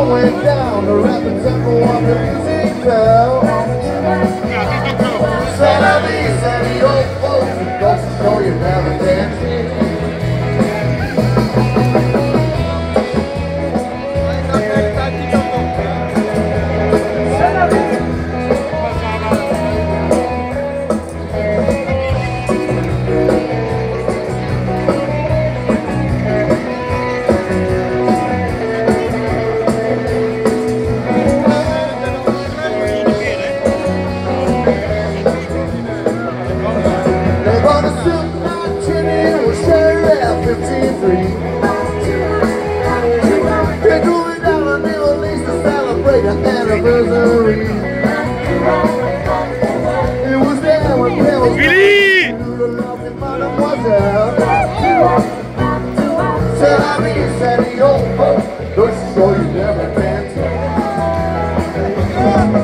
went down, the rapid tempo of the music fell. Said the old folks, it goes to show you never dancing. They're going down to New Orleans to celebrate an anniversary. It was there when Bill Billy! knew the lovely mademoiselle. Said I mean, said the old folks, don't show you never dance.